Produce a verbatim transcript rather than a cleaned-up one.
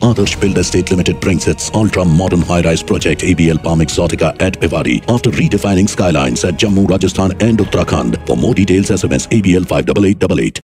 Adarsh Build Estate Limited brings its ultra-modern high-rise project A B L Palm Exotica at Bhiwadi after redefining skylines at Jammu, Rajasthan and Uttarakhand. For more details, S M S A B L five eight eight eight eight.